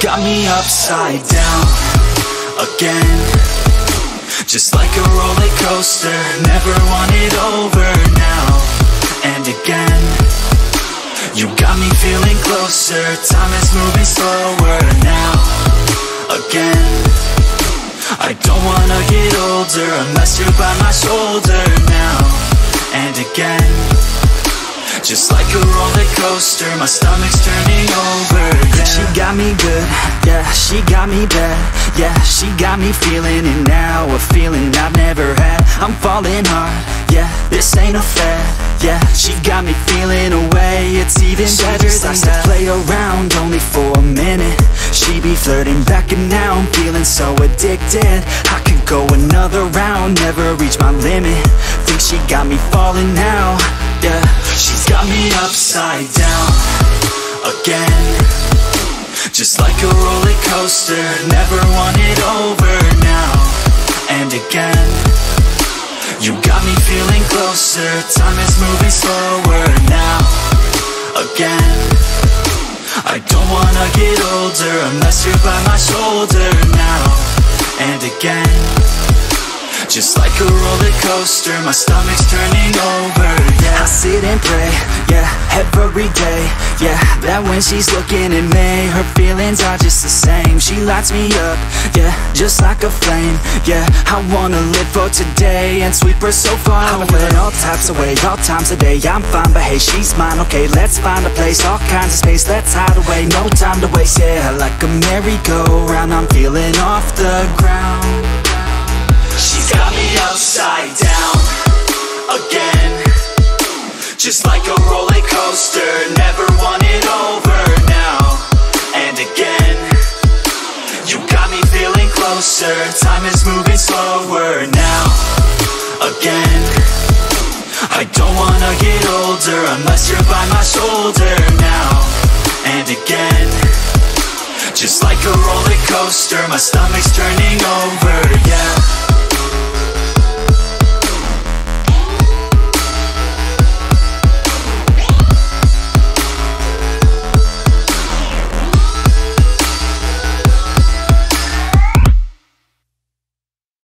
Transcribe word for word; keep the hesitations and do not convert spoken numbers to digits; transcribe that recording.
got me upside down again, just like a roller coaster. Never want it over now and again. You got me feeling closer. Time is moving slower now again. I don't wanna get older unless you're by my shoulder now and again. Just like a roller coaster, my stomach's turning over, yeah. She got me good, yeah, she got me bad, yeah. She got me feeling it now, a feeling I've never had. I'm falling hard, yeah, this ain't a fad, yeah. She got me feeling away, it's even she better than likes that. To play around only for a minute. She be flirting back and now I'm feeling so addicted. I could go another round, never reach my limit. Think she got me falling now, yeah. She's got me upside down again, just like a roller coaster. Never want it over now and again. You got me feeling closer. Time is moving slower now again. I don't wanna get older unless you're by my shoulder now and again. Just like a roller coaster, my stomach's turning over, yeah. I sit and pray, yeah, every day, yeah, that when she's looking at me, her feelings are just the same. She lights me up, yeah, just like a flame, yeah. I wanna live for today and sweep her so far away. I've all types of way, all times of day. I'm fine, but hey, she's mine, okay. Let's find a place, all kinds of space. Let's hide away, no time to waste, yeah. Like a merry-go-round, I'm feeling off the ground. She's got me upside down again, just like a roller coaster. Never want it over now and again. You got me feeling closer. Time is moving slower now again. I don't wanna get older unless you're by my shoulder now and again. Just like a roller coaster, my stomach's turning over, yeah.